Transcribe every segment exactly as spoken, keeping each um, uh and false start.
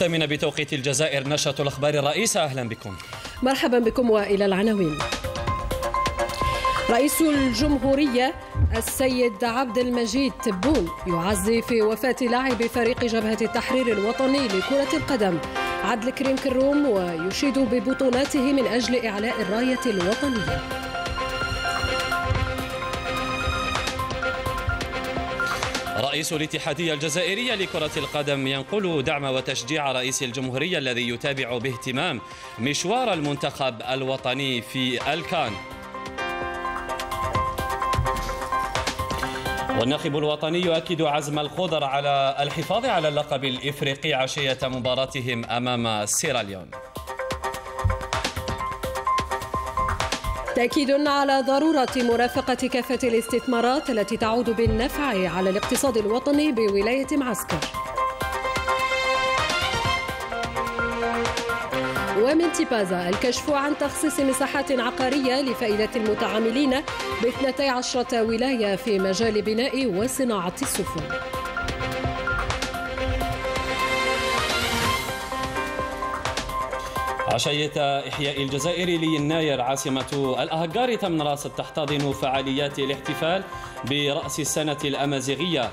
الثامنة بتوقيت الجزائر، نشرة الأخبار الرئيسة. أهلا بكم. مرحبا بكم وإلى العناوين. رئيس الجمهورية السيد عبد المجيد تبون يعزي في وفاة لاعب فريق جبهة التحرير الوطني لكرة القدم عبد الكريم كروم، ويشيد ببطولاته من أجل إعلاء الراية الوطنية. رئيس الاتحادية الجزائرية لكرة القدم ينقل دعم وتشجيع رئيس الجمهورية الذي يتابع باهتمام مشوار المنتخب الوطني في الكان. والناخب الوطني يؤكد عزم الخضر على الحفاظ على اللقب الإفريقي عشية مباراتهم أمام سيراليون. تأكيد على ضرورة مرافقة كافة الاستثمارات التي تعود بالنفع على الاقتصاد الوطني بولاية معسكر. ومن تيبازا الكشف عن تخصيص مساحات عقارية لفائدة المتعاملين باثنتي عشرة ولاية في مجال بناء وصناعة السفن. عشية إحياء الجزائر ليناير عاصمة الأهجار تم راس تحتضن فعاليات الاحتفال برأس السنة الأمازيغية.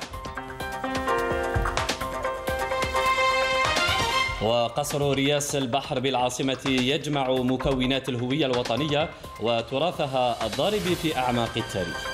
وقصر رياس البحر بالعاصمة يجمع مكونات الهوية الوطنية وتراثها الضارب في أعماق التاريخ.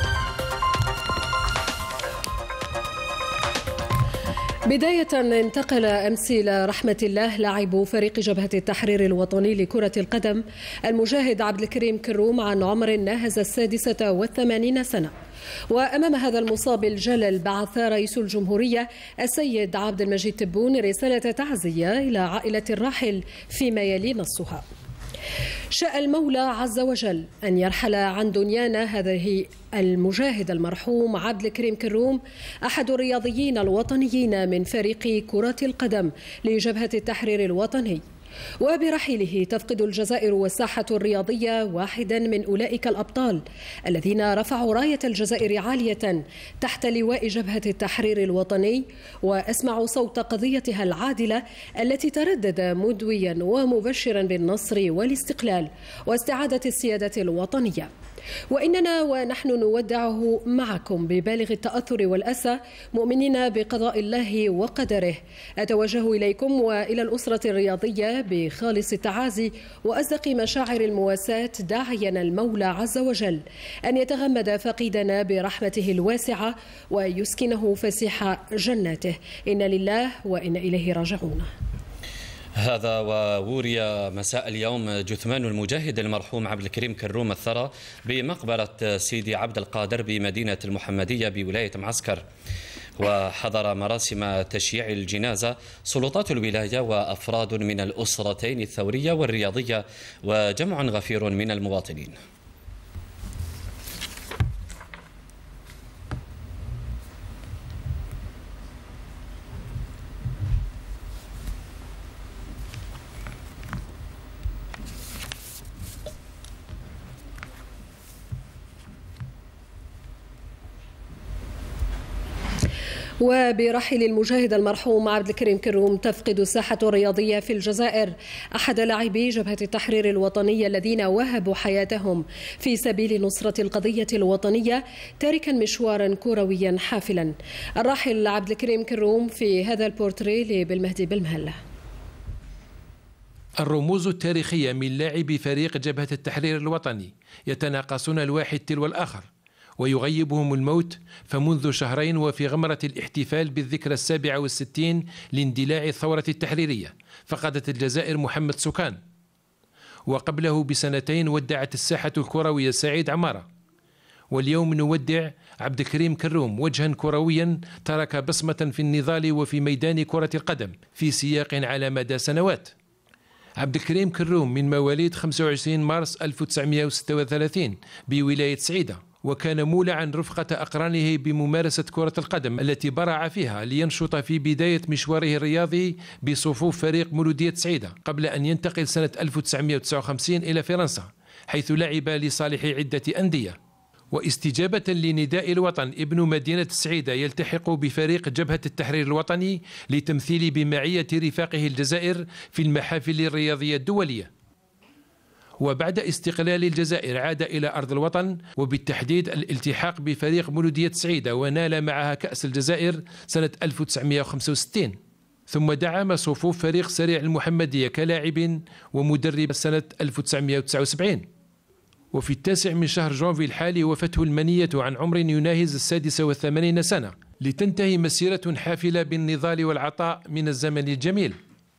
بداية انتقل أمس إلى رحمة الله لاعب فريق جبهة التحرير الوطني لكرة القدم المجاهد عبد الكريم كروم عن عمر ناهز السادسة والثمانين سنة. وأمام هذا المصاب الجلل بعث رئيس الجمهورية السيد عبد المجيد تبون رسالة تعزية إلى عائلة الراحل فيما يلي نصها: شاء المولى عز وجل أن يرحل عن دنيانا هذه المجاهد المرحوم عبد الكريم كروم، أحد الرياضيين الوطنيين من فريق كرة القدم لجبهة التحرير الوطني. وبرحيله تفقد الجزائر والساحة الرياضية واحدا من أولئك الأبطال الذين رفعوا راية الجزائر عالية تحت لواء جبهة التحرير الوطني، وأسمعوا صوت قضيتها العادلة التي تردد مدويا ومبشرا بالنصر والاستقلال واستعادة السيادة الوطنية. وإننا ونحن نودعه معكم ببالغ التأثر والأسى، مؤمنين بقضاء الله وقدره. أتوجه إليكم وإلى الأسرة الرياضية بخالص التعازي وأصدق مشاعر المواساة، داعيا المولى عز وجل أن يتغمد فقيدنا برحمته الواسعة ويسكنه فسيح جناته. إنا لله وإنا إليه راجعون. هذا ووري مساء اليوم جثمان المجاهد المرحوم عبد الكريم كروم الثرى بمقبرة سيدي عبد القادر بمدينة المحمدية بولاية معسكر. وحضر مراسم تشييع الجنازة سلطات الولاية وأفراد من الأسرتين الثورية والرياضية وجمع غفير من المواطنين. وبرحيل المجاهد المرحوم عبد الكريم كروم تفقد الساحة الرياضية في الجزائر أحد لاعبي جبهة التحرير الوطنية الذين وهبوا حياتهم في سبيل نصرة القضية الوطنية، تاركا مشوارا كرويا حافلا. الراحل عبد الكريم كروم في هذا البورتريه بالمهدي بالمهلة. الرموز التاريخية من لاعبي فريق جبهة التحرير الوطني يتناقصون الواحد تلو الآخر ويغيبهم الموت، فمنذ شهرين وفي غمرة الاحتفال بالذكرى السابعة والستين لاندلاع الثورة التحريرية فقدت الجزائر محمد سكان، وقبله بسنتين ودعت الساحة الكروية سعيد عمارة، واليوم نودع عبد الكريم كروم وجها كرويا ترك بصمة في النضال وفي ميدان كرة القدم في سياق على مدى سنوات. عبد الكريم كروم من مواليد خمسة وعشرين مارس ألف وتسعمئة وستة وثلاثين بولاية سعيدة، وكان مولعا رفقة أقرانه بممارسة كرة القدم التي برع فيها لينشط في بداية مشواره الرياضي بصفوف فريق مولودية سعيدة، قبل أن ينتقل سنة ألف وتسعمئة وتسعة وخمسين إلى فرنسا حيث لعب لصالح عدة أندية. واستجابة لنداء الوطن ابن مدينة السعيدة يلتحق بفريق جبهة التحرير الوطني لتمثيل بمعية رفاقه الجزائر في المحافل الرياضية الدولية. وبعد استقلال الجزائر عاد إلى أرض الوطن، وبالتحديد الالتحاق بفريق مولودية السعيدة، ونال معها كأس الجزائر سنة ألف وتسعمئة وخمسة وستين، ثم دعم صفوف فريق سريع المحمدية كلاعب ومدرب سنة ألف وتسعمئة وتسعة وسبعين. وفي التاسع من شهر جونفي الحالي وفته المنية عن عمر يناهز السادسة والثمانين سنة، لتنتهي مسيرة حافلة بالنضال والعطاء من الزمن الجميل.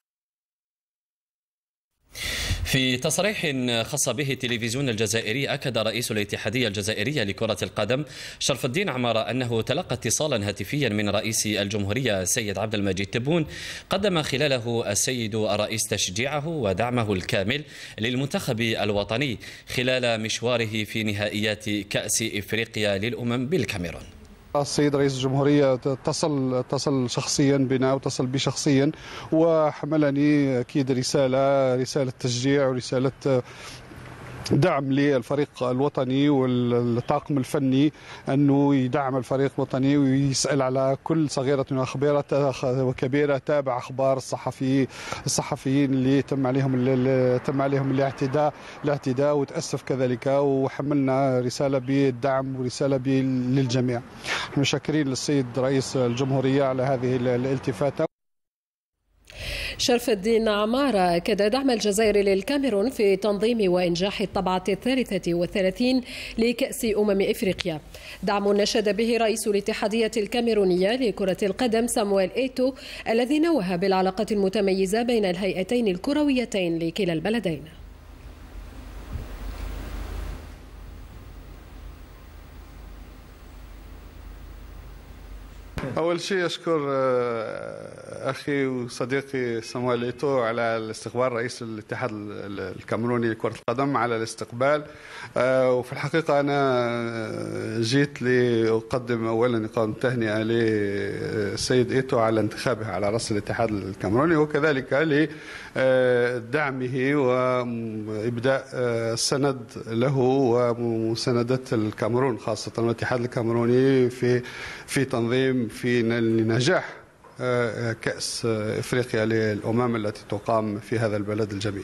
في تصريح خص به التلفزيون الجزائري، أكد رئيس الاتحادية الجزائرية لكرة القدم شرف الدين عمارة أنه تلقى اتصالا هاتفيا من رئيس الجمهورية السيد عبد المجيد تبون، قدم خلاله السيد الرئيس تشجيعه ودعمه الكامل للمنتخب الوطني خلال مشواره في نهائيات كأس إفريقيا للأمم بالكاميرون. السيد رئيس الجمهورية اتصل اتصل شخصيا بنا واتصل بي شخصيا وحملني أكيد رسالة رسالة تشجيع ورسالة دعم للفريق الوطني والطاقم الفني، أنه يدعم الفريق الوطني ويسأل على كل صغيرة وكبيرة وكبيرة، تابع أخبار الصحفي الصحفيين اللي تم عليهم اللي تم عليهم الاعتداء الاعتداء وتأسف كذلك، وحملنا رسالة بالدعم ورسالة للجميع. نحن شاكرين للسيد رئيس الجمهورية على هذه الالتفاتة. شرف الدين عمارة أكد دعم الجزائر للكاميرون في تنظيم وإنجاح الطبعة الثالثة والثلاثين لكأس أمم إفريقيا، دعم نشد به رئيس الاتحادية الكاميرونية لكرة القدم سامويل إيتو، الذي نوه بالعلاقة المتميزة بين الهيئتين الكرويتين لكلا البلدين. أول شيء أشكر أخي وصديقي سامويل إيتو على الاستقبال، رئيس الاتحاد الكاميروني لكرة القدم على الاستقبال. وفي الحقيقة أنا جيت لأقدم أولا إقامة تهنئة للسيد إيتو على انتخابه على رأس الاتحاد الكاميروني، وكذلك لدعمه وإبداء السند له ومساندة الكاميرون خاصة الاتحاد الكاميروني في في تنظيم في نجاح كأس إفريقيا للأمم التي تقام في هذا البلد الجميل.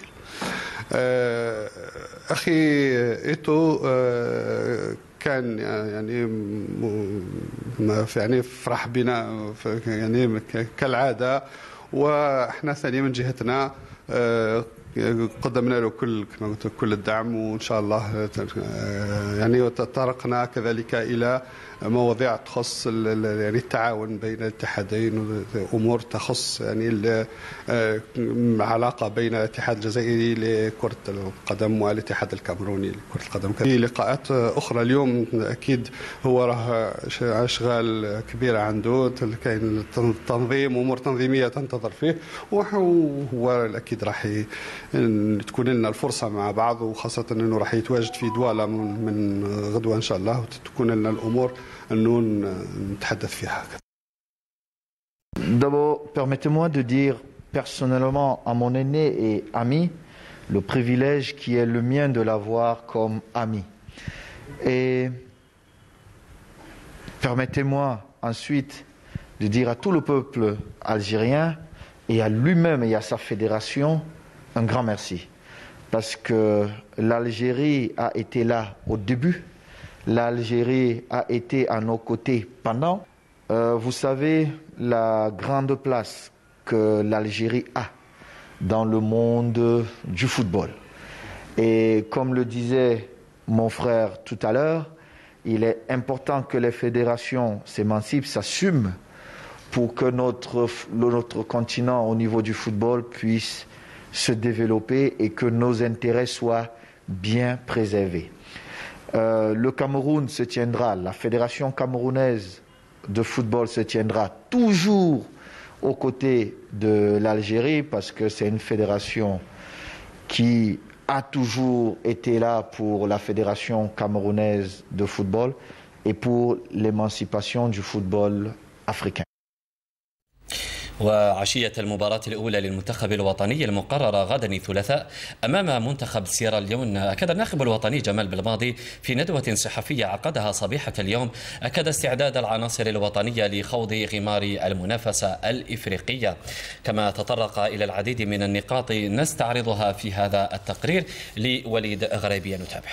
أخي إيتو كان يعني يعني فرح بنا يعني كالعادة، وإحنا ثاني من جهتنا قدمنا له كل كما قلت كل الدعم، وإن شاء الله يعني تطرقنا كذلك إلى مواضيع تخص يعني التعاون بين الاتحادين، امور تخص يعني العلاقه بين الاتحاد الجزائري لكره القدم والاتحاد الكاميروني لكره القدم. في لقاءات اخرى اليوم اكيد هو راه اشغال كبيره عنده، كاين تنظيم امور تنظيميه تنتظر فيه، وهو اكيد راح تكون لنا الفرصه مع بعض، وخاصه انه راح يتواجد في دواله من غدوه ان شاء الله، وتكون لنا الامور انه نتحدث فيها. D'abord, permettez-moi de dire personnellement à mon aîné et ami le privilège qui est le mien de l'avoir comme ami. Et permettez-moi ensuite de dire à tout le peuple algérien et à lui-même et à sa fédération un grand merci. Parce que l'Algérie a été là au début, l'Algérie a été à nos côtés pendant. Euh, vous savez la grande place que l'Algérie a dans le monde du football. Et comme le disait mon frère tout à l'heure, il est important que les fédérations s'émancipent, s'assument pour que notre, notre continent au niveau du football puisse se développer et que nos intérêts soient bien préservés. Euh, le Cameroun se tiendra, la fédération camerounaise de football se tiendra toujours aux côtés de l'Algérie parce que c'est une fédération qui a toujours été là pour la fédération camerounaise de football et pour l'émancipation du football africain. وعشية المباراة الأولى للمنتخب الوطني المقررة غدا الثلاثاء أمام منتخب سيراليون، أكد الناخب الوطني جمال بالماضي في ندوة صحفية عقدها صبيحة اليوم أكد استعداد العناصر الوطنية لخوض غمار المنافسة الإفريقية، كما تطرق إلى العديد من النقاط نستعرضها في هذا التقرير لوليد غريبية. نتابع.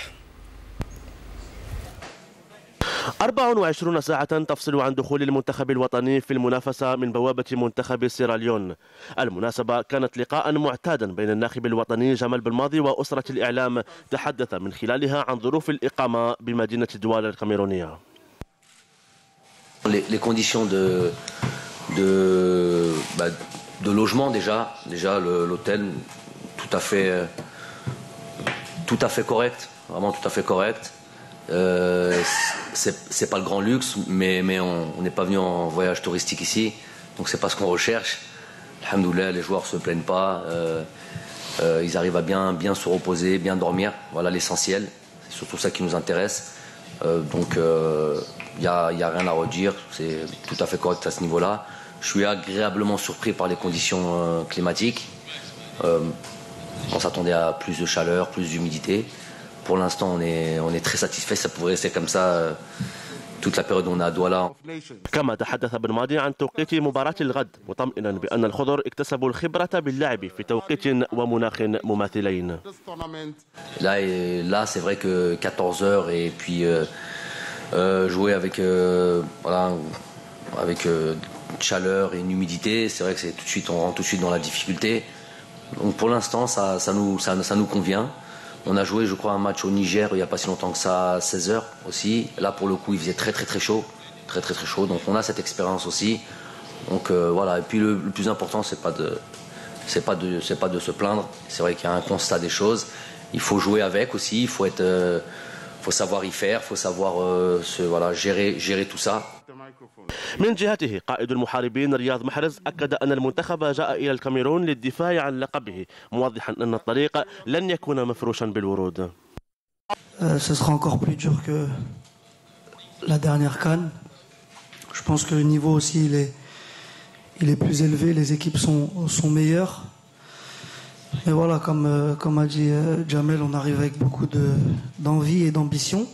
أربع وعشرين ساعة تفصل عن دخول المنتخب الوطني في المنافسة من بوابة منتخب سيراليون. المناسبة كانت لقاء معتادا بين الناخب الوطني جمال بالماضي وأسرة الإعلام، تحدث من خلالها عن ظروف الإقامة بمدينة دوالا الكاميرونية. Les conditions de de bah, de logement déjà déjà l'hôtel tout à fait tout à fait correct, vraiment tout à fait correct. Euh, c'est pas le grand luxe, mais, mais on n'est pas venu en voyage touristique ici, donc c'est pas ce qu'on recherche. Alhamdoulilah, les joueurs se plaignent pas, euh, euh, ils arrivent à bien, bien se reposer, bien dormir, voilà l'essentiel, c'est surtout ça qui nous intéresse. Euh, donc il euh, n'y a, y a rien à redire, c'est tout à fait correct à ce niveau-là. Je suis agréablement surpris par les conditions euh, climatiques. Euh, on s'attendait à plus de chaleur, plus d'humidité. Pour l'instant, on est, on est très satisfait. Ça pourrait rester comme ça euh, toute la période où on est à Douala. كما تحدث بالماضي عن توقيت مباراة الغد، مطمئنا بأن الخضر اكتسبوا الخبرة باللعب في توقيت ومناخ مماثلين. Là, et, là c'est vrai que quatorze heures et puis euh, euh, jouer avec, euh, voilà, avec euh, chaleur et une humidité, c'est vrai que c'est tout de suite, on rentre tout de suite dans la difficulté. Donc pour l'instant, ça, ça, nous, ça, ça nous convient. On a joué, je crois, un match au Niger il n'y a pas si longtemps que ça, à seize heures aussi. Là, pour le coup, il faisait très très très chaud, très très très chaud. Donc on a cette expérience aussi. Donc euh, voilà. Et puis le, le plus important, c'est pas de, c'est pas de, c'est pas de se plaindre. C'est vrai qu'il y a un constat des choses. Il faut jouer avec aussi. Il faut être, euh, faut savoir y faire. Il faut savoir euh, se, voilà, gérer, gérer tout ça. من جهته قائد المحاربين رياض محرز أكد أن المنتخب جاء إلى الكاميرون للدفاع عن لقبه، موضحا أن الطريق لن يكون مفروشا بالورود. Ce sera encore plus dur que la dernière CAN. Je pense que le niveau aussi il est, il est plus élevé, les équipes sont, sont meilleures. Mais voilà, comme, comme a dit Jamel, on arrive avec beaucoup de, d'envie et d'ambition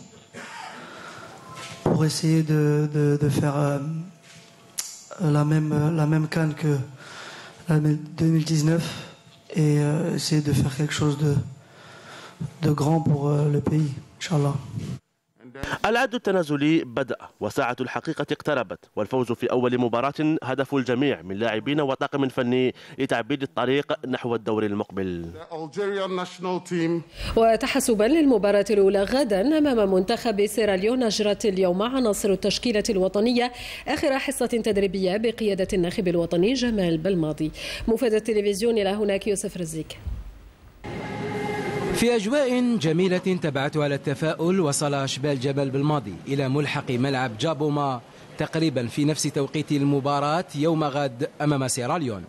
pour essayer de, de, de faire euh, la même, la même CAN que l'année deux mille dix-neuf et euh, essayer de faire quelque chose de, de grand pour euh, le pays, Inch'Allah. العد التنازلي بدأ وساعة الحقيقة اقتربت، والفوز في أول مباراة هدف الجميع من لاعبين وطاقم فني لتعبيد الطريق نحو الدور المقبل. وتحسبا للمباراة الأولى غدا أمام منتخب سيراليون، أجرت اليوم عناصر التشكيلة الوطنية آخر حصة تدريبية بقيادة الناخب الوطني جمال بالماضي. مفاد التلفزيون إلى هناك يوسف رزيك. في أجواء جميلة تبعتها على التفاؤل، وصل أشبال جبل بالماضي إلى ملحق ملعب جابوما تقريبا في نفس توقيت المباراة يوم غد أمام سيراليون.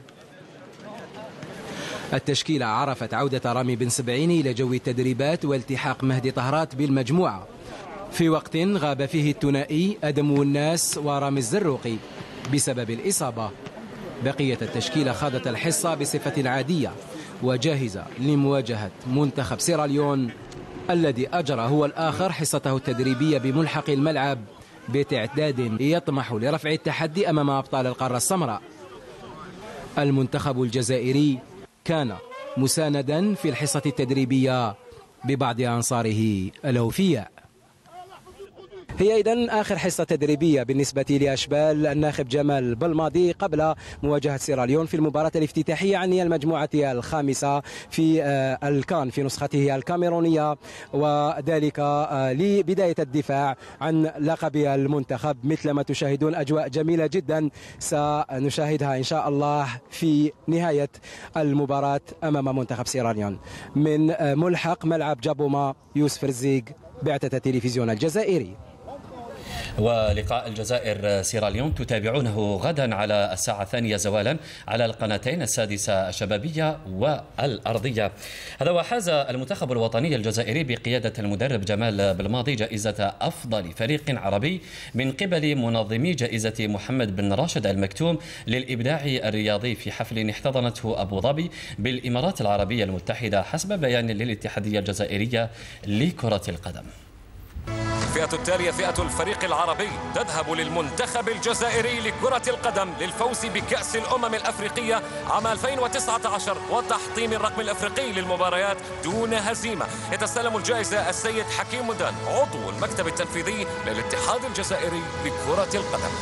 التشكيلة عرفت عودة رامي بن سبعين إلى جو التدريبات والتحاق مهدي طهرات بالمجموعة، في وقت غاب فيه الثنائي أدم الناس ورامي الزروقي بسبب الإصابة. بقية التشكيلة خاضت الحصة بصفة عادية وجاهزة لمواجهة منتخب سيراليون الذي أجرى هو الآخر حصته التدريبية بملحق الملعب بتعداد يطمح لرفع التحدي أمام أبطال القارة السمراء. المنتخب الجزائري كان مساندا في الحصة التدريبية ببعض أنصاره الأوفياء. هي إذن آخر حصة تدريبية بالنسبة لأشبال الناخب جمال بالماضي قبل مواجهة سيراليون في المباراة الافتتاحية عن المجموعة الخامسة في الكان في نسخته الكاميرونية، وذلك لبداية الدفاع عن لقب المنتخب. مثل ما تشاهدون أجواء جميلة جدا سنشاهدها إن شاء الله في نهاية المباراة أمام منتخب سيراليون. من ملحق ملعب جابوما، يوسف رزيق، بعثة التلفزيون الجزائري. ولقاء الجزائر سيراليون تتابعونه غدا على الساعة الثانية زوالا على القناتين السادسة الشبابية والأرضية. هذا وحاز المنتخب الوطني الجزائري بقيادة المدرب جمال بالماضي جائزة أفضل فريق عربي من قبل منظمي جائزة محمد بن راشد المكتوم للإبداع الرياضي في حفل احتضنته أبو ظبي بالإمارات العربية المتحدة حسب بيان للاتحادية الجزائرية لكرة القدم. الفئة التالية فئة الفريق العربي تذهب للمنتخب الجزائري لكرة القدم للفوز بكأس الأمم الأفريقية عام ألفين وتسعة عشر وتحطيم الرقم الأفريقي للمباريات دون هزيمة. يتسلم الجائزة السيد حكيم مدان عضو المكتب التنفيذي للاتحاد الجزائري لكرة القدم.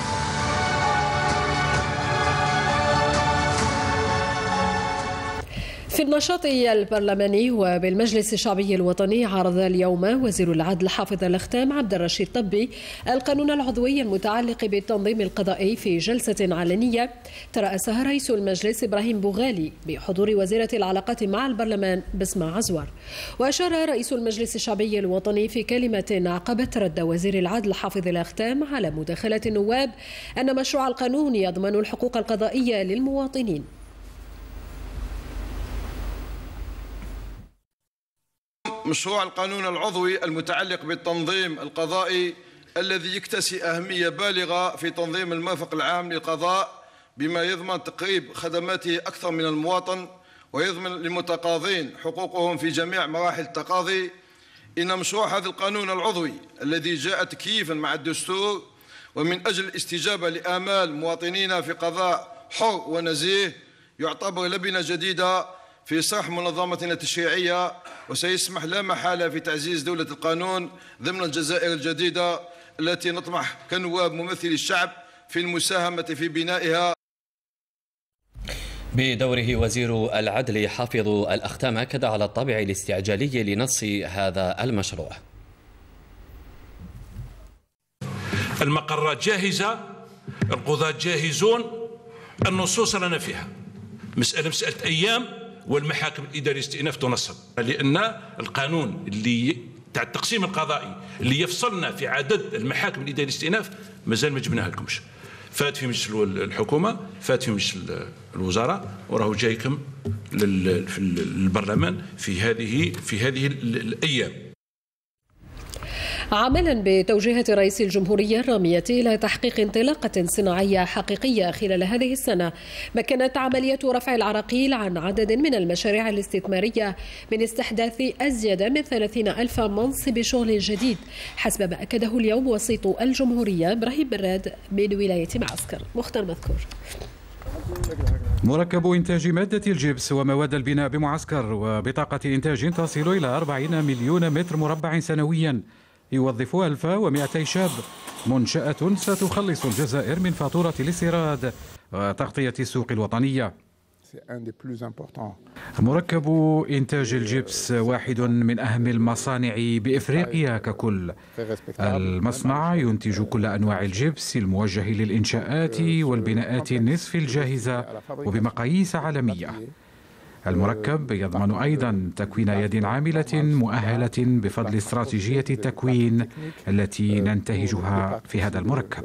في النشاط البرلماني وبالمجلس الشعبي الوطني عرض اليوم وزير العدل حافظ الأختام عبد الرشيد طبي القانون العضوي المتعلق بالتنظيم القضائي في جلسة علنية ترأسها رئيس المجلس إبراهيم بوغالي بحضور وزيرة العلاقات مع البرلمان بسمة عزور. وأشار رئيس المجلس الشعبي الوطني في كلمة عقبت رد وزير العدل حافظ الأختام على مداخلة النواب أن مشروع القانون يضمن الحقوق القضائية للمواطنين. مشروع القانون العضوي المتعلق بالتنظيم القضائي الذي يكتسي أهمية بالغة في تنظيم المرفق العام للقضاء بما يضمن تقريب خدماته أكثر من المواطن ويضمن للمتقاضين حقوقهم في جميع مراحل التقاضي. إن مشروع هذا القانون العضوي الذي جاء تكييفا مع الدستور ومن أجل الاستجابة لآمال مواطنينا في قضاء حر ونزيه يعتبر لبنة جديدة في صرح منظمتنا التشريعية، وسيسمح لا محالة في تعزيز دولة القانون ضمن الجزائر الجديدة التي نطمح كنواب ممثلي الشعب في المساهمة في بنائها. بدوره وزير العدل حافظ الأختام أكد على الطابع الاستعجالي لنص هذا المشروع. المقرات جاهزة، القضاة جاهزون، النصوص لنا فيها، مسألة مسألة أيام والمحاكم الإدارية استئناف تنصب، لأن القانون اللي تاع التقسيم القضائي اللي يفصلنا في عدد المحاكم الإدارية استئناف مازال ما جبناها لكمش. فات في مجلس الحكومة، فات في مجلس الوزراء، وراه جايكم للبرلمان في هذه في هذه الأيام. عملا بتوجيهات رئيس الجمهورية الرامية إلى تحقيق انطلاقة صناعية حقيقية خلال هذه السنة، مكنت عملية رفع العراقيل عن عدد من المشاريع الاستثمارية من استحداث أزيد من ثلاثين ألف منصب شغل جديد حسب ما أكده اليوم وسيط الجمهورية إبراهيم براد من ولاية معسكر. مختار مذكور. مركب إنتاج مادة الجبس ومواد البناء بمعسكر وبطاقة إنتاج تصل إلى أربعين مليون متر مربع سنويا يوظف ألف ومئتي شاب. منشأة ستخلص الجزائر من فاتورة الاستيراد وتغطية السوق الوطنية. مركب إنتاج الجبس واحد من أهم المصانع بإفريقيا ككل. المصنع ينتج كل أنواع الجبس الموجه للإنشاءات والبناءات النصف الجاهزة وبمقاييس عالمية. المركب يضمن أيضا تكوين يد عاملة مؤهلة بفضل استراتيجية التكوين التي ننتهجها في هذا المركب.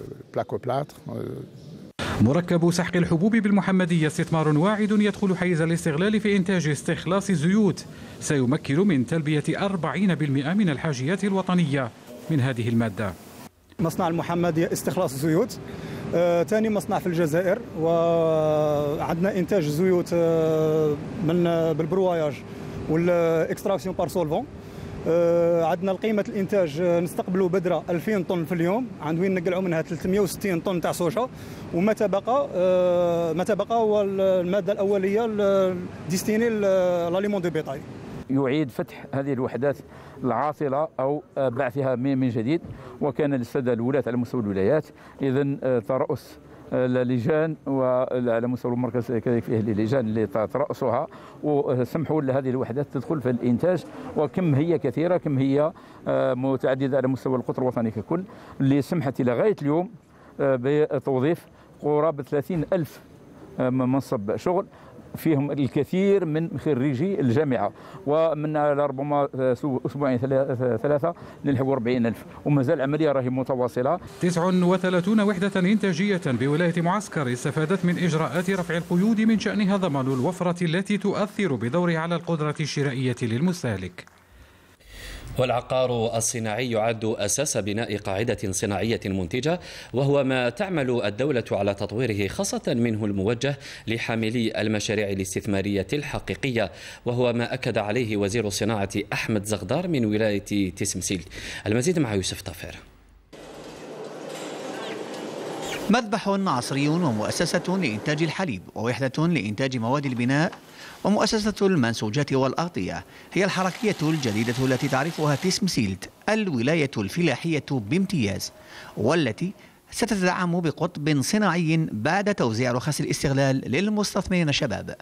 مركب سحق الحبوب بالمحمدية استثمار واعد يدخل حيز الاستغلال في إنتاج استخلاص الزيوت، سيمكن من تلبية أربعين بالمئة من الحاجيات الوطنية من هذه المادة. مصنع المحمدية استخلاص الزيوت، آه، ثاني مصنع في الجزائر، وعندنا إنتاج زيوت آه، من بالبرواياج والإكستراكسيون بار سولفون. آه، عندنا القيمة الإنتاج آه، نستقبلوا بدرة ألفين طن في اليوم، عند وين نقلعوا منها ثلاثمئة وستين طن تاع سوشا، وما تبقى آه، ما تبقى هو المادة الأولية ديستيني لاليمون دو بيطاي. يعيد فتح هذه الوحدات العاطلة أو بعثها من جديد، وكان للسادة الولاة على مستوى الولايات إذن ترأس اللجان وعلى مستوى المركز كذلك فيه اللجان اللي ترأسها وسمحوا لهذه الوحدات تدخل في الإنتاج، وكم هي كثيرة، كم هي متعددة على مستوى القطر الوطني ككل، اللي سمحت لغاية اليوم بتوظيف قرابة ثلاثين ألف منصب شغل فيهم الكثير من خريجي الجامعة، ومن ربما أسبوعين ثلاثة نلحقوا أربعين ألف، وما زال العملية راهي متواصلة. تسعة وثلاثين وحدة إنتاجية بولاية معسكر استفادت من إجراءات رفع القيود من شأنها ضمان الوفرة التي تؤثر بدورها على القدرة الشرائية للمستهلك. والعقار الصناعي يعد أساس بناء قاعدة صناعية منتجة، وهو ما تعمل الدولة على تطويره، خاصة منه الموجه لحاملي المشاريع الاستثمارية الحقيقية، وهو ما أكد عليه وزير الصناعة أحمد زغدار من ولاية تسمسيل. المزيد مع يوسف طافر. مذبح عصري ومؤسسة لإنتاج الحليب ووحدة لإنتاج مواد البناء ومؤسسة المنسوجات والأغطية هي الحركية الجديدة التي تعرفها تسمسيلت، الولاية الفلاحية بامتياز، والتي ستتدعم بقطب صناعي بعد توزيع رخص الاستغلال للمستثمرين الشباب.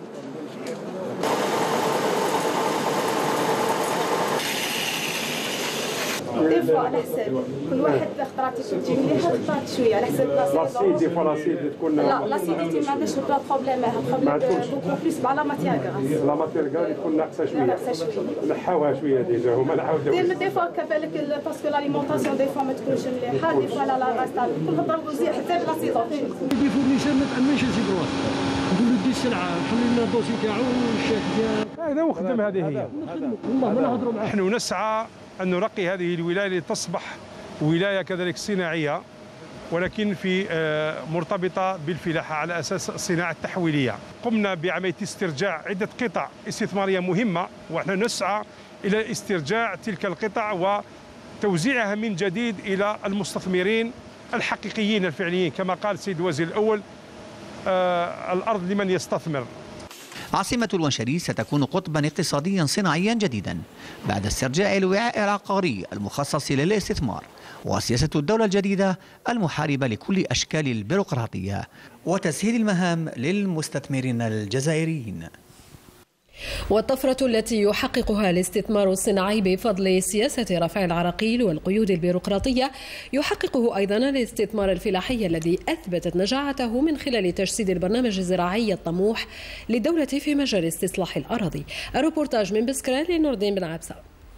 ديفوا على حساب كل واحد اختارتي تجي مليحه اختارت شويه على حساب لاسيدي. ديفوا لاسيدي تكون لا لاسيديتي ما عندهاش بلا بروبليم، بروبليم بوكو بليس مع لا ماتيير غاز. لا ماتيير غاز تكون ناقصه شويه، ناقصه شويه نحاوها شويه ديجا هما نعاودوا. ديفوا كذلك باسكو لاليمونطاسيون ديفوا ما تكونش مليحه، ديفوا لا لا غاز تاع كل خطره وزير حتى لاسيدوتي. ديفوا نيشان ما تعملش شي بروح نقولوا دي السلعه نحل لنا الدوسي تاعو والشيك تاعو هذا وخدم. هذه هي والله ما نهضروا معاه. نحن نسعى أن نرقي هذه الولاية لتصبح ولاية كذلك صناعية، ولكن في مرتبطة بالفلاحة على أساس الصناعة التحويلية. قمنا بعملية استرجاع عدة قطع استثمارية مهمة، ونحن نسعى إلى استرجاع تلك القطع وتوزيعها من جديد إلى المستثمرين الحقيقيين الفعليين، كما قال السيد الوزير الأول الأرض لمن يستثمر. عاصمة الونشري ستكون قطبا اقتصاديا صناعيا جديدا بعد استرجاع الوعاء العقاري المخصص للاستثمار وسياسة الدولة الجديدة المحاربة لكل أشكال البيروقراطية وتسهيل المهام للمستثمرين الجزائريين. والطفرة التي يحققها الاستثمار الصناعي بفضل سياسة رفع العراقيل والقيود البيروقراطية يحققه أيضا الاستثمار الفلاحي الذي أثبتت نجاعته من خلال تجسيد البرنامج الزراعي الطموح للدولة في مجال استصلاح الأراضي. الروبورتاج من بسكرة لنور الدين بن عبسة.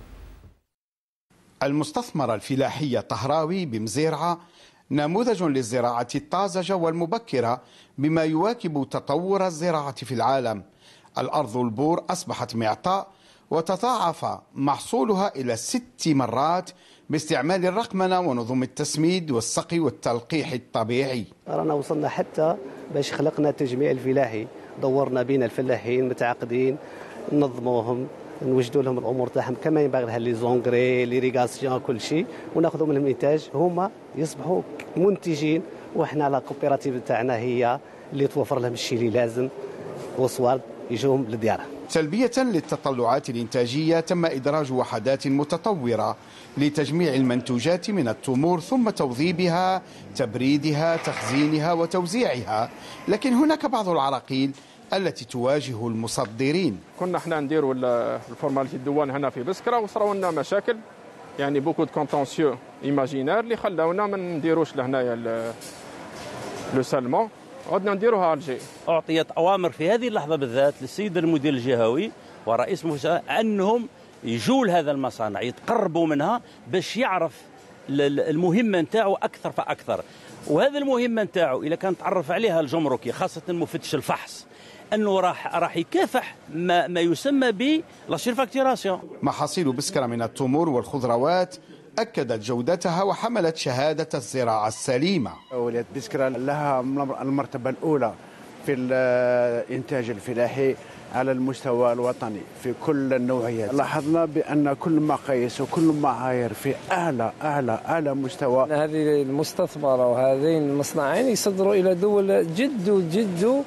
المستثمر الفلاحي الطهراوي بمزيرعة نموذج للزراعة الطازجة والمبكرة بما يواكب تطور الزراعة في العالم. الأرض البور أصبحت معطاء وتضاعف محصولها إلى ست مرات باستعمال الرقمنة ونظم التسميد والسقي والتلقيح الطبيعي. رانا وصلنا حتى باش خلقنا التجميع الفلاحي، دورنا بين الفلاحين متعاقدين ننظموهم نوجدوا لهم الامور تاعهم كما ينبغي لها، لي زونغري لي ريغاسيون كل شيء، وناخذوا منهم الانتاج، هما يصبحوا منتجين، وحنا لا كوبيراتيف تاعنا هي اللي توفر لهم الشيء اللي لازم وصوال يجوهم لديارهم. تلبية للتطلعات الإنتاجية تم إدراج وحدات متطورة لتجميع المنتوجات من التمور ثم توظيفها، تبريدها، تخزينها وتوزيعها، لكن هناك بعض العراقيل التي تواجه المصدرين. كنا احنا نديروا الفورماليتي الديوان هنا في بسكرة وصراو لنا مشاكل، يعني بوكو دو كونتونسيو ايماجينير اللي خلاونا ما نديروش لهنايا لو سالمون، عدنا نديروها الجي. أعطيت أوامر في هذه اللحظة بالذات للسيد المدير الجهوي ورئيس مجلس أنهم يجوا لهذا المصانع يتقربوا منها باش يعرف المهمة نتاعو أكثر فأكثر. وهذا المهمة نتاعو إذا كان تعرف عليها الجمركي خاصة مفتش الفحص أنه راح راح يكافح ما, ما يسمى ب لا سيرفاكتوراسيون. محاصيل بسكرة من التمور والخضروات أكدت جودتها وحملت شهادة الزراعة السليمة. ولاية بسكرة لها المرتبة الأولى في الإنتاج الفلاحي على المستوى الوطني في كل النوعيات. لاحظنا بأن كل مقاييس وكل معايير في أعلى أعلى أعلى مستوى. هذه المستثمرة وهذين المصنعين يصدروا إلى دول جد جد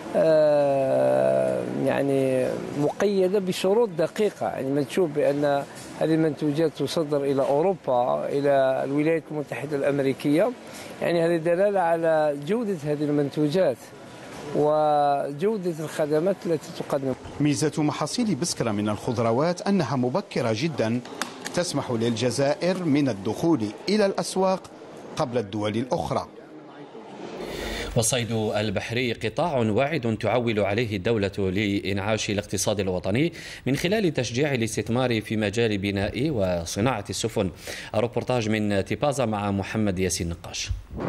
آه يعني مقيدة بشروط دقيقة، يعني ما تشوف بأن هذه المنتوجات تصدر إلى أوروبا إلى الولايات المتحدة الأمريكية، يعني هذه دلالة على جودة هذه المنتوجات وجودة الخدمات التي تقدم. ميزة محاصيل بسكرة من الخضروات أنها مبكرة جدا، تسمح للجزائر من الدخول إلى الأسواق قبل الدول الأخرى. والصيد البحري قطاع واعد تعول عليه الدولة لإنعاش الاقتصاد الوطني من خلال تشجيع الاستثمار في مجال بناء وصناعة السفن. الروبورتاج من تيبازا مع محمد ياسين نقاش.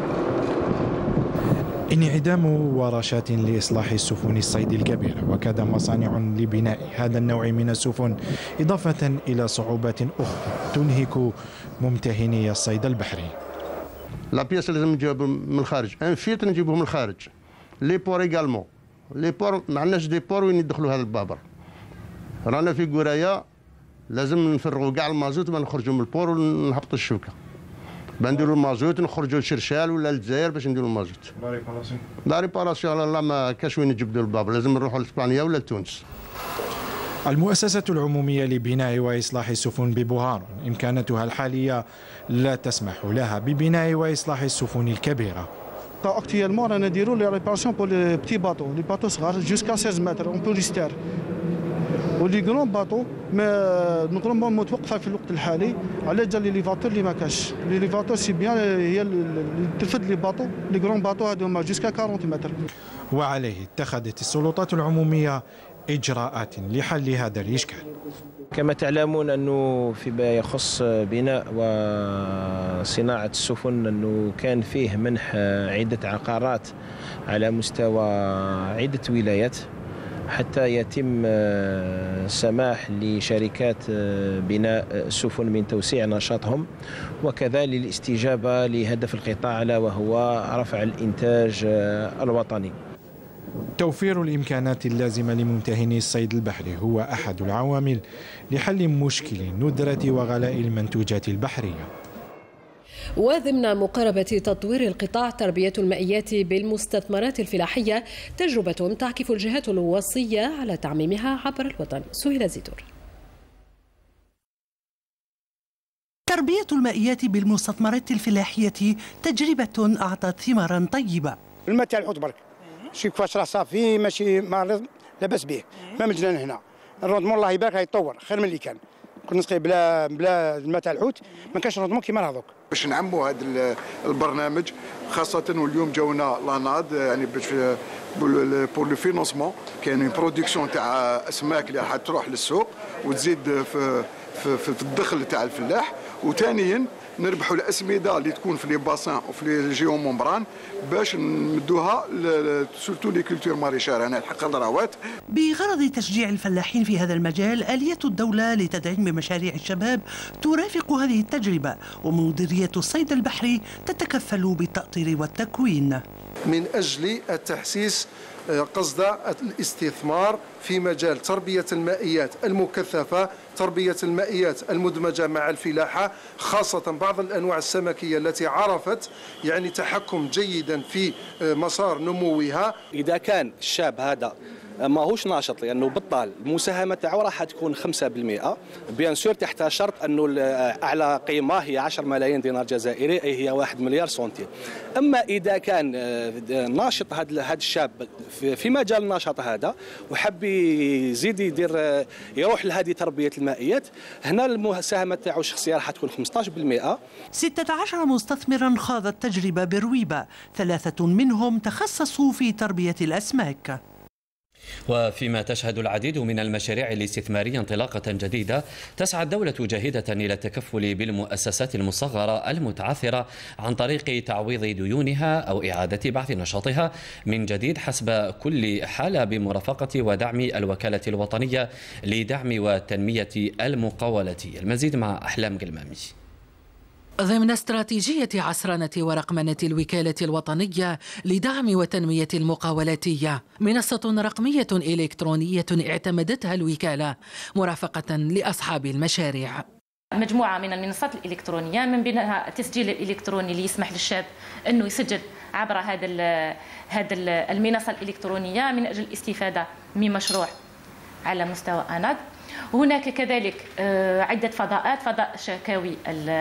انعدام ورشات لإصلاح السفن الصيد الكبيرة وكذا مصانع لبناء هذا النوع من السفن، إضافة إلى صعوبات أخرى تنهك ممتهني الصيد البحري. لا بياس لازم نجيبهم من الخارج، ان فيت نجيبوهم من الخارج، لي بور ايغالمون، لي بور ما عندناش دي بور وين يدخلوا هذا البابر. رانا في قرايه لازم نفرغوا كاع المازوت وما نخرجوا من البور ونهبطوا الشوكه. بنديروا المازوت نخرجوا لشرشال ولا للجزائر باش نديروا المازوت. لا ريباراسيون. لا ريباراسيون لا ما كاش وين نجبدوا البابر، لازم نروحوا لاسبانيا ولا لتونس. المؤسسة العمومية لبناء وإصلاح السفن ببوهار إمكاناتها الحالية لا تسمح لها ببناء وإصلاح السفن الكبيرة. Actuellement, on a des les réparations pour les petits bateaux, les bateaux jusqu'à seize mètres, on peut les ستار. ولي غران باطو ما نورمالمون متوقفه في الوقت الحالي على جال لي ليفاتور اللي ما كاش. لي ليفاتور سي بيان هي اللي ترفد لي باطو، لي غران باطو هذوما جوسكا أربعين متر. وعليه اتخذت السلطات العمومية إجراءات لحل هذا الإشكال. كما تعلمون أنه فيما يخص بناء وصناعة السفن أنه كان فيه منح عدة عقارات على مستوى عدة ولايات حتى يتم سماح لشركات بناء السفن من توسيع نشاطهم، وكذلك الاستجابة لهدف القطاع ألا وهو رفع الإنتاج الوطني. توفير الإمكانات اللازمة لممتهني الصيد البحري هو أحد العوامل لحل مشكل الندرة وغلاء المنتوجات البحرية. وضمن مقاربة تطوير القطاع تربية المائيات بالمستثمرات الفلاحية تجربة تعكف الجهات الوصية على تعميمها عبر الوطن. سهيل زيتور. تربية المائيات بالمستثمرات الفلاحية تجربة أعطت ثمارا طيبة. الماء تاع الحوت برك شي كيفاش راه صافي ماشي ما لاباس به، ما مجنان هنا الروندمون الله يبارك يتطور خير من اللي كان. كنا نسقي بلا بلا الماء تاع الحوت ما كانش روندمون كيما هذوك. باش نعموا هذا البرنامج خاصة واليوم جاونا لاناد يعني باش بور لو فينونسمون كاين اون برودكسيون تاع اسماك اللي راح تروح للسوق وتزيد في في, في الدخل تاع الفلاح، وثانيا نربحوا الاسمده اللي تكون في لي باسان وفي لي جيو مومبران باش نمدوها سورتو لي كولتور ماريشار هنا الحق الراوات. بغرض تشجيع الفلاحين في هذا المجال آلية الدولة لتدعيم مشاريع الشباب ترافق هذه التجربة، ومديرية الصيد البحري تتكفل بالتأطير والتكوين من أجل التحسيس قصد الاستثمار في مجال تربية المائيات المكثفة، تربية المائيات المدمجة مع الفلاحة، خاصة بعض الأنواع السمكية التي عرفت يعني تحكم جيدا في مسار نموها. إذا كان الشاب هذا ماهوش ناشط لانه بطال المساهمه تاعو راح تكون خمسة بالمئة بيان سور تحت شرط انه اعلى قيمه هي عشرة ملايين دينار جزائري اي هي واحد مليار سنتيم. اما اذا كان ناشط هذا هذا الشاب في مجال النشاط هذا وحب يزيد يدير يروح لهذه تربيه المائيات، هنا المساهمه تاعو الشخصيه راح تكون خمسة عشر بالمئة. ستة عشر مستثمرا خاض التجربه برويبه، ثلاثه منهم تخصصوا في تربيه الاسماك. وفيما تشهد العديد من المشاريع الاستثمارية انطلاقة جديدة، تسعى الدولة جاهدة إلى التكفل بالمؤسسات المصغرة المتعثرة عن طريق تعويض ديونها أو إعادة بعث نشاطها من جديد حسب كل حالة بمرافقة ودعم الوكالة الوطنية لدعم وتنمية المقاولة. المزيد مع أحلام قلمامي. ضمن استراتيجية عصرنة ورقمنة الوكالة الوطنية لدعم وتنمية المقاولاتية، منصة رقمية إلكترونية اعتمدتها الوكالة مرافقة لأصحاب المشاريع. مجموعة من المنصات الإلكترونية من بينها التسجيل الإلكتروني اللي يسمح للشاب أنه يسجل عبر هذا هذا المنصة الإلكترونية من أجل الاستفادة من مشروع على مستوى أناد. هناك كذلك عدة فضاءات، فضاء شكاوي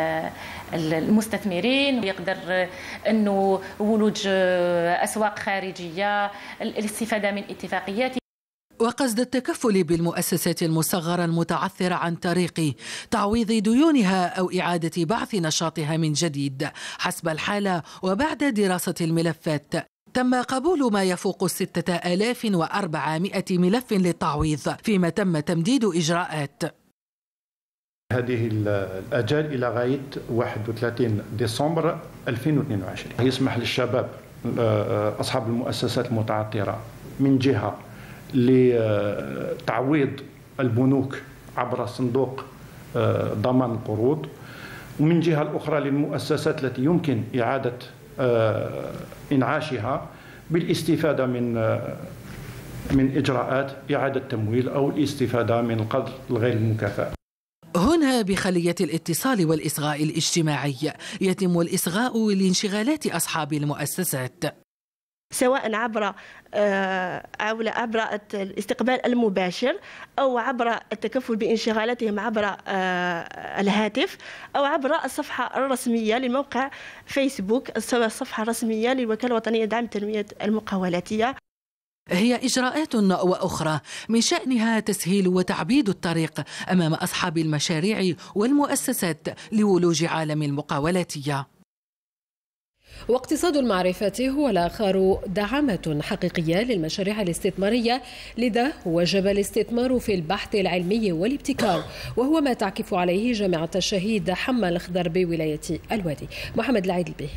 المستثمرين، يقدر أنه ولوج أسواق خارجية، الاستفادة من اتفاقيات. وقصد التكفل بالمؤسسات المصغرة المتعثرة عن طريق تعويض ديونها أو إعادة بعث نشاطها من جديد حسب الحالة وبعد دراسة الملفات. تم قبول ما يفوق ستة آلاف وأربعمائة ملف للتعويض، فيما تم تمديد إجراءات. هذه الأجال إلى غاية واحد وثلاثين ديسمبر ألفين واثنين وعشرين يسمح للشباب أصحاب المؤسسات المتعثرة من جهة لتعويض البنوك عبر صندوق ضمان القروض، ومن جهة الأخرى للمؤسسات التي يمكن إعادة إنعاشها بالاستفادة من من إجراءات إعادة تمويل أو الاستفادة من القرض الغير المكافئ. هنا بخلية الاتصال والإصغاء الاجتماعي يتم الإصغاء لانشغالات أصحاب المؤسسات، سواء عبر عبر الاستقبال المباشر أو عبر التكفل بانشغالاتهم عبر الهاتف أو عبر الصفحة الرسمية للموقع فيسبوك، الصفحة الرسمية للوكالة الوطنية لدعم التنمية المقاولاتية. هي إجراءات وأخرى من شأنها تسهيل وتعبيد الطريق أمام أصحاب المشاريع والمؤسسات لولوج عالم المقاولاتية. واقتصاد المعرفة هو الآخر دعامة حقيقية للمشاريع الاستثمارية، لذا وجب الاستثمار في البحث العلمي والابتكار، وهو ما تعكف عليه جامعة الشهيد حما الأخضر بولاية الوادي. محمد العيد البيهي.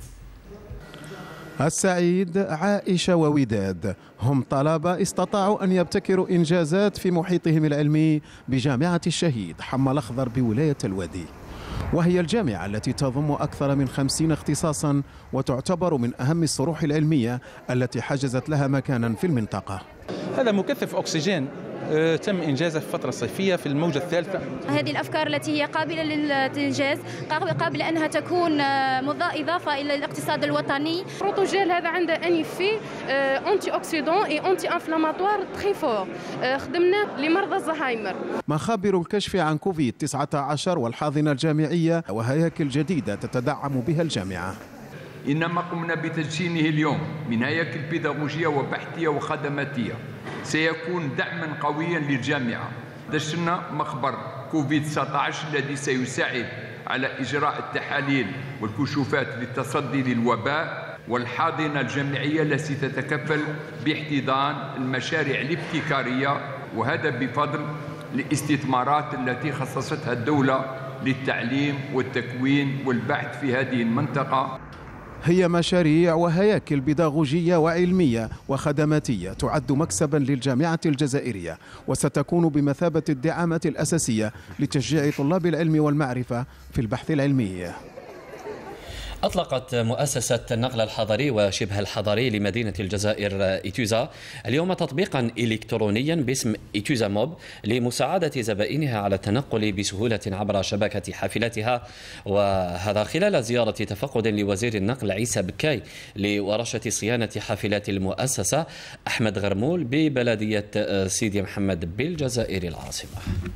السعيد، عائشة ووداد هم طلبة استطاعوا أن يبتكروا إنجازات في محيطهم العلمي بجامعة الشهيد حما الأخضر بولاية الوادي، وهي الجامعة التي تضم أكثر من خمسين اختصاصا وتعتبر من أهم الصروح العلمية التي حجزت لها مكانا في المنطقة. هذا مكثف أكسجين تم إنجازه في الفترة الصيفية في الموجة الثالثة. هذه الأفكار التي هي قابلة للإنجاز، قابلة أنها تكون إضافة إلى الاقتصاد الوطني. بروتوجيل هذا عنده أنيفي أنتي أوكسيدون إي أنتي أنفلاماتوار تري فور، خدمناه لمرضى الزهايمر. مخابر الكشف عن كوفيد تسعة عشر والحاضنة الجامعية وهياكل جديدة تتدعم بها الجامعة. إنما قمنا بتدشينه اليوم من هياكل بيداغوجية وبحثية وخدماتية سيكون دعما قويا للجامعة. دشنا مخبر كوفيد تسعة عشر الذي سيساعد على إجراء التحاليل والكشوفات للتصدي للوباء، والحاضنة الجامعية التي تتكفل باحتضان المشاريع الابتكارية، وهذا بفضل الاستثمارات التي خصصتها الدولة للتعليم والتكوين والبحث في هذه المنطقة. هي مشاريع وهياكل بيداغوجية وعلمية وخدماتية تعد مكسبا للجامعة الجزائرية، وستكون بمثابة الدعامة الأساسية لتشجيع طلاب العلم والمعرفة في البحث العلمي. أطلقت مؤسسة النقل الحضري وشبه الحضري لمدينة الجزائر إيتوزا اليوم تطبيقا إلكترونيا باسم إيتوزا موب لمساعدة زبائنها على التنقل بسهولة عبر شبكة حافلاتها، وهذا خلال زيارة تفقد لوزير النقل عيسى بكاي لورشة صيانة حافلات المؤسسة أحمد غرمول ببلدية سيدي محمد بالجزائر العاصمة.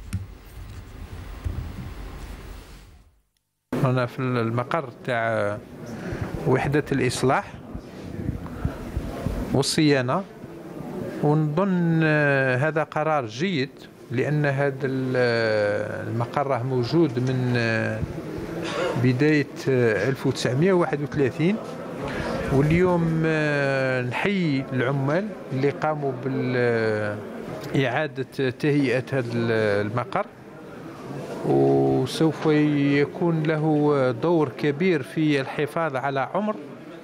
هنا في المقر تاع وحدة الإصلاح والصيانة، ونظن هذا قرار جيد لأن هذا المقر موجود من بداية ألف وتسعمائة وواحد وثلاثين، واليوم نحيي العمال اللي قاموا بإعادة تهيئة هذا المقر، وسوف يكون له دور كبير في الحفاظ على عمر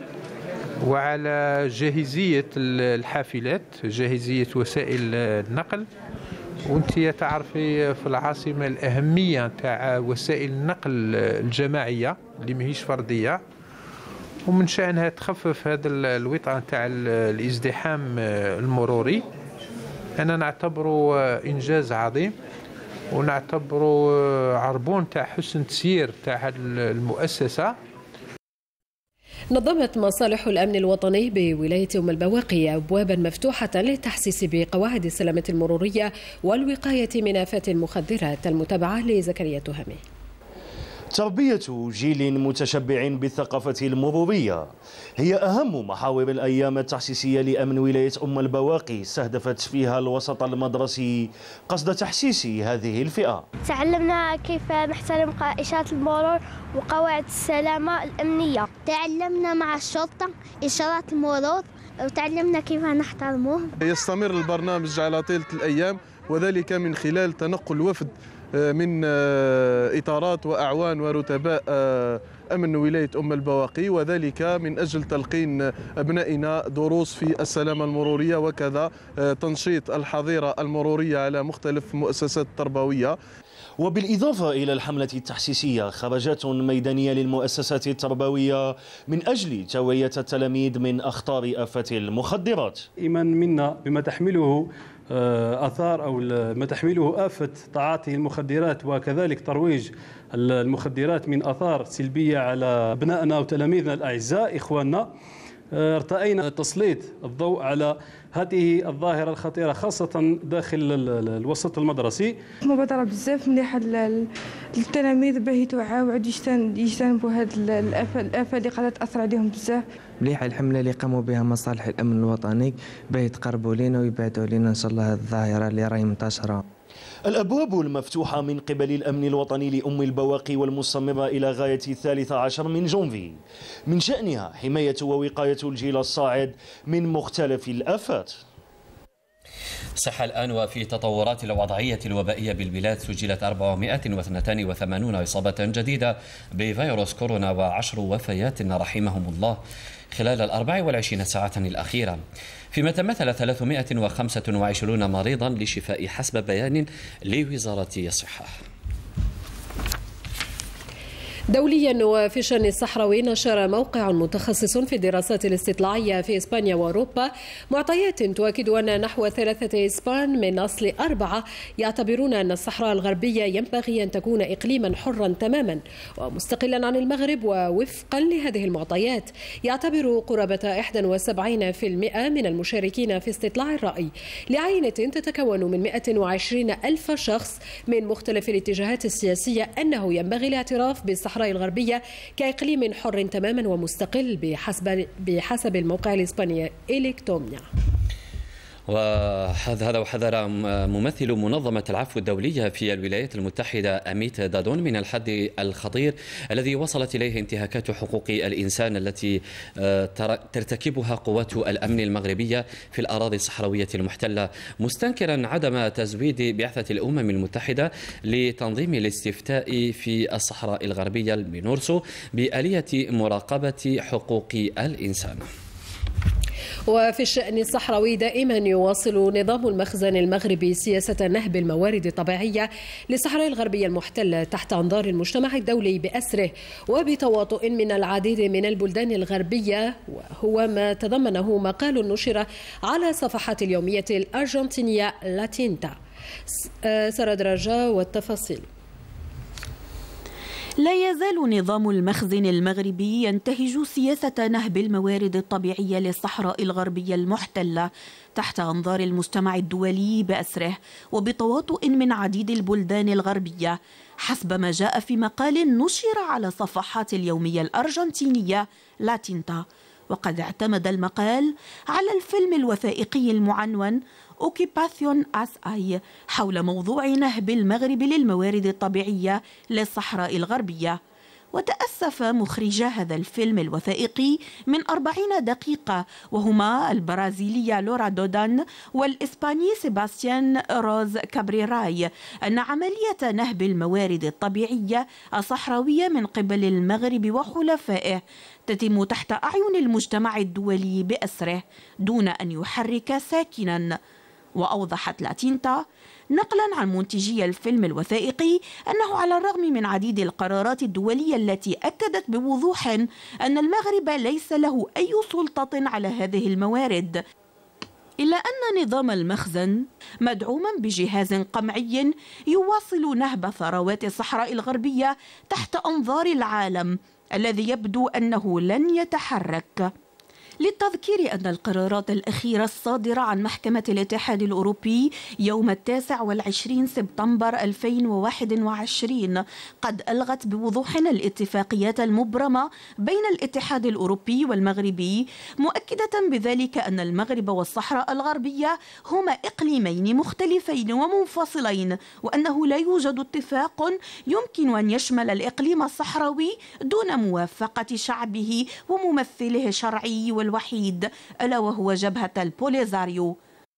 وعلى جاهزية الحافلات، جاهزية وسائل النقل. وانت تعرفي في العاصمة الأهمية تاع وسائل النقل الجماعية اللي ماهيش فردية، ومن شأنها تخفف هذا الوطأ تاع الازدحام المروري. أنا نعتبره إنجاز عظيم، ونعتبره عربون تاع حسن تسيير تاع المؤسسة. نظمت مصالح الأمن الوطني بولاية أم البواقي أبوابا مفتوحة للتحسيس بقواعد السلامة المرورية والوقاية من آفات المخدرات. المتابعة لزكريا تهامي. تربية جيل متشبع بالثقافة المرورية هي أهم محاور الأيام التحسيسية لأمن ولاية أم البواقي، استهدفت فيها الوسط المدرسي قصد تحسيس هذه الفئة. تعلمنا كيف نحترم إشارات المرور وقواعد السلامة الأمنية. تعلمنا مع الشرطة إشارات المرور وتعلمنا كيف نحترمهم. يستمر البرنامج على طيلة الأيام، وذلك من خلال تنقل وفد من إطارات وأعوان ورتباء أمن ولاية أم البواقي، وذلك من أجل تلقين أبنائنا دروس في السلامة المرورية وكذا تنشيط الحظيرة المرورية على مختلف المؤسسات التربوية. وبالإضافة إلى الحملة التحسيسية خرجات ميدانية للمؤسسات التربوية من أجل توعية التلاميذ من أخطار آفة المخدرات. إيمان منا بما تحمله آثار أو ما تحمله آفة تعاطي المخدرات وكذلك ترويج المخدرات من آثار سلبية على أبنائنا وتلاميذنا الأعزاء إخواننا. ارتأينا تسليط الضوء على هذه الظاهرة الخطيرة خاصة داخل الوسط المدرسي. مبادرة بزاف مليحة للتلاميذ باش يتوعاو وعاد يجتنبوا هذه الآفة الآفة اللي قاعدة تأثر عليهم بزاف. مليحة الحملة اللي قاموا بها مصالح الأمن الوطني باش يتقربوا لنا ويبعدوا لنا إن شاء الله هذه الظاهرة اللي راهي منتشرة. الأبواب المفتوحة من قبل الأمن الوطني لأم البواقي والمستمرة إلى غاية الثالث عشر من جونفي، من شأنها حماية ووقاية الجيل الصاعد من مختلف الآفات. صحة الآن. وفي تطورات الوضعية الوبائية بالبلاد سجلت أربعمائة واثنين وثمانين إصابة جديدة بفيروس كورونا وعشر وفيات رحمهم الله خلال الأربع والعشرين ساعة الأخيرة، فيما تمثل ثلاثمائة وخمسة وعشرين مريضا لشفاء حسب بيان لوزارة الصحة. دوليا وفي الشأن الصحراوي نشر موقع متخصص في الدراسات الاستطلاعية في إسبانيا وأوروبا معطيات تؤكد أن نحو ثلاثة إسبان من أصل أربعة يعتبرون أن الصحراء الغربية ينبغي أن تكون إقليما حرا تماما ومستقلا عن المغرب. ووفقا لهذه المعطيات يعتبر قرابة واحد وسبعين بالمئة من المشاركين في استطلاع الرأي لعينة تتكون من مئة وعشرين ألف شخص من مختلف الاتجاهات السياسية أنه ينبغي الاعتراف بالصحراء الغربية كإقليم حر تماما ومستقل بحسب بحسب الموقع الإسباني إلكتوميا. وهذا وحذر ممثل منظمة العفو الدولية في الولايات المتحدة أميت دادون من الحد الخطير الذي وصلت إليه انتهاكات حقوق الإنسان التي ترتكبها قوات الأمن المغربية في الأراضي الصحراوية المحتلة، مستنكرا عدم تزويد بعثة الأمم المتحدة لتنظيم الاستفتاء في الصحراء الغربية المينورسو بآلية مراقبة حقوق الإنسان. وفي الشأن الصحراوي دائما يواصل نظام المخزن المغربي سياسة نهب الموارد الطبيعية للصحراء الغربية المحتلة تحت أنظار المجتمع الدولي بأسره وبتواطؤ من العديد من البلدان الغربية، وهو ما تضمنه مقال نشر على صفحات اليومية الأرجنتينية لاتينتا. سارة درجة والتفاصيل. لا يزال نظام المخزن المغربي ينتهج سياسة نهب الموارد الطبيعية للصحراء الغربية المحتلة تحت أنظار المجتمع الدولي بأسره وبتواطؤ من عديد البلدان الغربية حسب ما جاء في مقال نشر على صفحات اليومية الأرجنتينية لاتينتا. وقد اعتمد المقال على الفيلم الوثائقي المعنون أوكيباسيون أس آي حول موضوع نهب المغرب للموارد الطبيعية للصحراء الغربية. وتأسف مخرج هذا الفيلم الوثائقي من أربعين دقيقة وهما البرازيلية لورا دودان والإسباني سيباستيان روز كابريراي أن عملية نهب الموارد الطبيعية الصحراوية من قبل المغرب وحلفائه تتم تحت أعين المجتمع الدولي بأسره دون أن يحرك ساكنا. وأوضحت لاتينتا نقلا عن منتجي الفيلم الوثائقي أنه على الرغم من عديد القرارات الدولية التي أكدت بوضوح أن المغرب ليس له أي سلطة على هذه الموارد، إلا أن نظام المخزن مدعوما بجهاز قمعي يواصل نهب ثروات الصحراء الغربية تحت أنظار العالم الذي يبدو أنه لن يتحرك. للتذكير أن القرارات الأخيرة الصادرة عن محكمة الاتحاد الأوروبي يوم التاسع والعشرين سبتمبر ألفين وواحد وعشرين قد ألغت بوضوح الاتفاقيات المبرمة بين الاتحاد الأوروبي والمغربي، مؤكدة بذلك أن المغرب والصحراء الغربية هما إقليمين مختلفين ومنفصلين، وأنه لا يوجد اتفاق يمكن أن يشمل الإقليم الصحراوي دون موافقة شعبه وممثله الشرعي والوحيد ألا وهو جبهة البوليزاريو.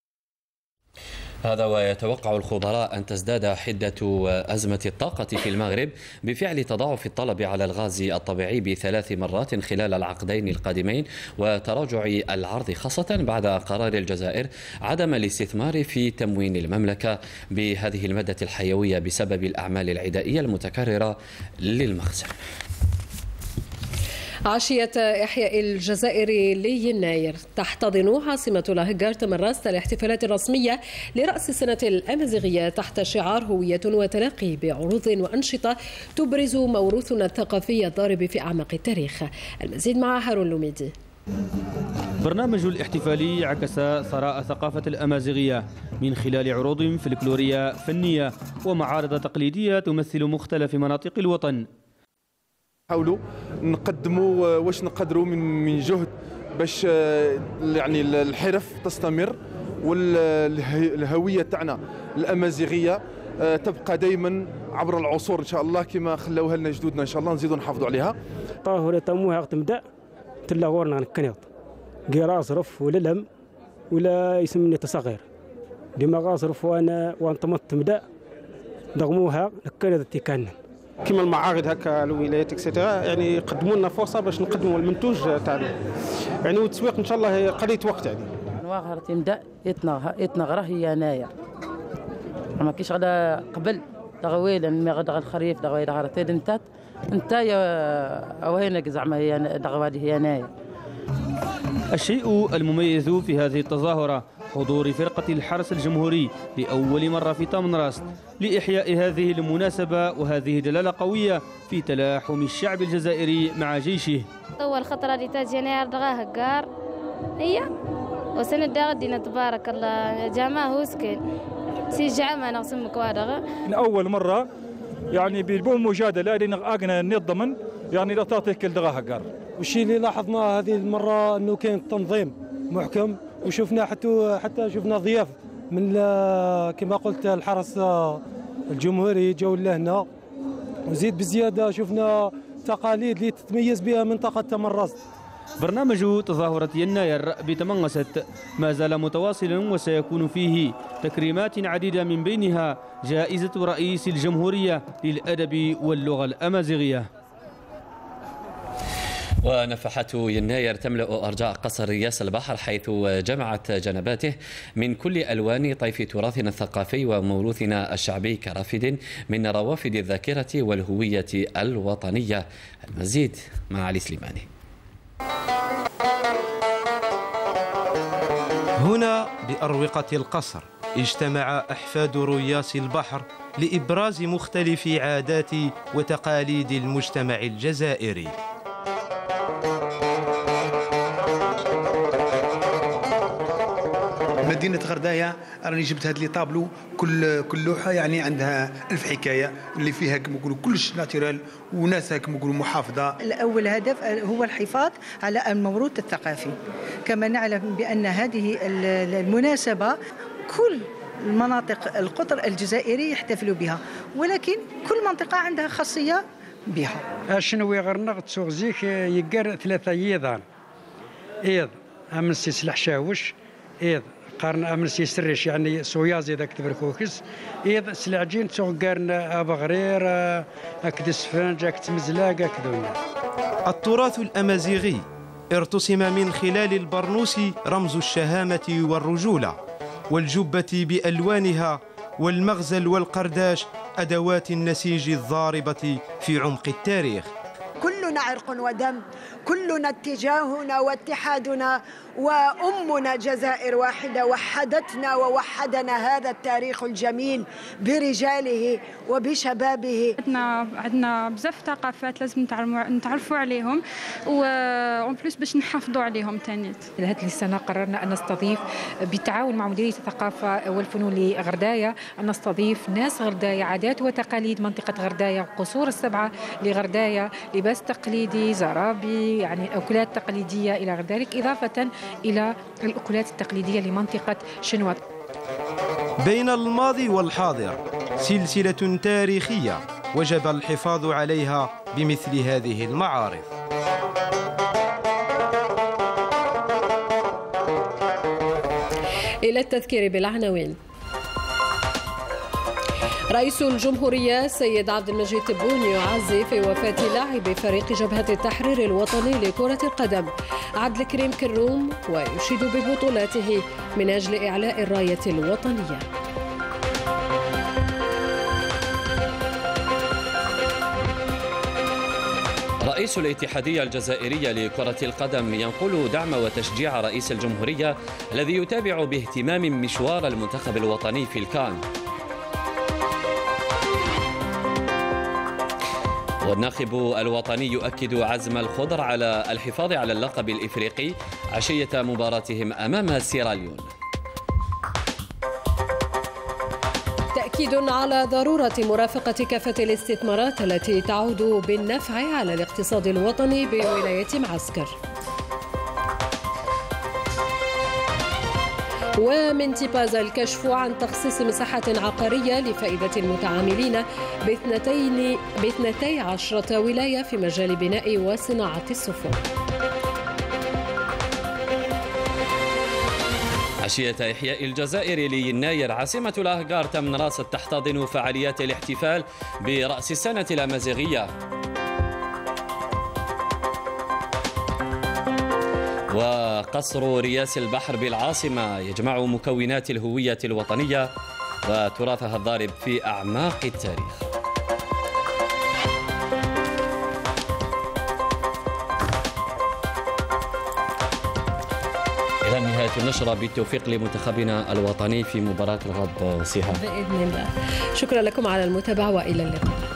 هذا ويتوقع الخبراء أن تزداد حدة أزمة الطاقة في المغرب بفعل تضاعف الطلب على الغاز الطبيعي بثلاث مرات خلال العقدين القادمين وتراجع العرض، خاصة بعد قرار الجزائر عدم الاستثمار في تموين المملكة بهذه المادة الحيوية بسبب الأعمال العدائية المتكررة للمخزن. عشية إحياء الجزائر ليناير تحتضن عاصمة لاهجار تمراست الاحتفالات الرسمية لرأس السنة الأمازيغية تحت شعار هوية وتلاقي بعروض وأنشطة تبرز موروثنا الثقافي الضارب في أعماق التاريخ. المزيد مع هارون لوميدي. برنامج الاحتفالي عكس ثراء ثقافة الأمازيغية من خلال عروض فلكلورية فنية ومعارض تقليدية تمثل مختلف مناطق الوطن. نحاولوا نقدموا واش نقدروا من من جهد باش يعني الحرف تستمر والهويه تاعنا الامازيغيه تبقى دائما عبر العصور ان شاء الله كما خلاوها لنا جدودنا، ان شاء الله نزيدوا نحافظوا عليها. طاهر تموها تبدا تلاغورنا نكنيط قيرا صرف ولا لم ولا يسمني تصغير ديما غاصرف وانا وانطمت تبدا ضغموها نكنيط تيكان كما المعارض هكا الولايات اكسترا يعني يقدموا لنا فرصه باش نقدموا المنتوج تاعنا يعني والتسويق ان شاء الله قضيه وقت يعني. نواغر تبدا يتنغ يتنغره هي انايا ما كاينش غدا قبل دغويل ما غدا الخريف دغويل دغ تيدنتات انت يا وهينك زعما هي دغوادي هي انايا. الشيء المميز في هذه التظاهرة حضور فرقة الحرس الجمهوري لأول مرة في تامنراست لإحياء هذه المناسبة، وهذه دلالة قوية في تلاحم الشعب الجزائري مع جيشه. أول خطرة لتاج يناير دغاها قار هي وسنة دغدينا تبارك الله جامعة هوسكين سيجع ما نقسمك وادغ أول مرة يعني بالبوم مجادلة لأن أغنى نضمن يعني لا تعطي كل دغاها قار. والشيء اللي لاحظناه هذه المرة أنه كان تنظيم محكم، وشفنا حتى حتى شفنا ضياف من كما قلت الحرس الجمهوري جاوا لهنا، وزيد بزيادة شفنا تقاليد اللي تتميز بها منطقة تمراست. برنامج تظاهرة يناير بتمنغست ما زال متواصلا وسيكون فيه تكريمات عديدة من بينها جائزة رئيس الجمهورية للأدب واللغة الأمازيغية. ونفحات يناير تملأ أرجاء قصر ياس البحر حيث جمعت جنباته من كل ألوان طيف تراثنا الثقافي وموروثنا الشعبي كرافد من روافد الذاكرة والهوية الوطنية. المزيد مع علي سليماني. هنا بأروقة القصر اجتمع أحفاد رياس البحر لإبراز مختلف عادات وتقاليد المجتمع الجزائري. مدينة غرداية راني جبت هاد لي طابلو كل كل لوحة يعني عندها ألف حكاية اللي فيها كما نقولوا كلش ناتورال وناسها كما نقولوا محافظة. الأول هدف هو الحفاظ على الموروث الثقافي، كما نعلم بأن هذه المناسبة كل المناطق القطر الجزائري يحتفلوا بها، ولكن كل منطقة عندها خاصية بها. شنو يغرنا تسوغزيك يقر ثلاثة يضان إيض أمن سلاح شاوش إيض قارن أمن سيسرش يعني صويازي ذاك تبركوكس إيض سلعجين تسوغ قارنا أبا غرير أكدس فنج أكدس مزلاق أكدونا. التراث الأمازيغي ارتسم من خلال البرنوس رمز الشهامة والرجولة، والجبة بألوانها والمغزل والقرداش أدوات النسيج الضاربة في عمق التاريخ. كل كلنا عرق ودم، كلنا اتجاهنا واتحادنا، وأمنا جزائر واحدة وحدتنا ووحدنا هذا التاريخ الجميل برجاله وبشبابه. عندنا عندنا بزاف ثقافات لازم نتعرفوا عليهم، وأون بليس باش نحافظوا عليهم ثاني. هذه السنة قررنا أن نستضيف بالتعاون مع مديرية الثقافة والفنون لغرداية أن نستضيف ناس غرداية، عادات وتقاليد منطقة غرداية، قصور السبعة لغرداية، لباس تقليدي، زرابي، يعني أكلات تقليدية إلى غير ذلك، إضافة إلى الأكلات التقليدية لمنطقة شنوات. بين الماضي والحاضر سلسلة تاريخية وجب الحفاظ عليها بمثل هذه المعارض. إلى التذكير بالعناوين. رئيس الجمهورية السيد عبد المجيد تبون يعزي في وفاة لاعب فريق جبهة التحرير الوطني لكرة القدم عبد الكريم كروم، ويشيد ببطولاته من أجل إعلاء الراية الوطنية. رئيس الاتحادية الجزائرية لكرة القدم ينقل دعم وتشجيع رئيس الجمهورية الذي يتابع باهتمام مشوار المنتخب الوطني في الكان. والناخب الوطني يؤكد عزم الخضر على الحفاظ على اللقب الإفريقي عشية مباراتهم أمام سيراليون. تأكيد على ضرورة مرافقة كافة الاستثمارات التي تعود بالنفع على الاقتصاد الوطني بولاية معسكر. ومن تيباز الكشف عن تخصيص مساحة عقارية لفائدة المتعاملين باثنتين باثنتي عشرة ولاية في مجال بناء وصناعة السفن. عشية إحياء الجزائر ليناير عاصمة الأهجار تمنراست تحتضن فعاليات الاحتفال برأس السنة الأمازيغية. وقصر رياس البحر بالعاصمة يجمع مكونات الهوية الوطنية وتراثها الضارب في أعماق التاريخ. إذا نهاية النشرة، بالتوفيق لمنتخبنا الوطني في مباراة الغد. سيها بإذن الله. شكرا لكم على المتابعة وإلى اللقاء.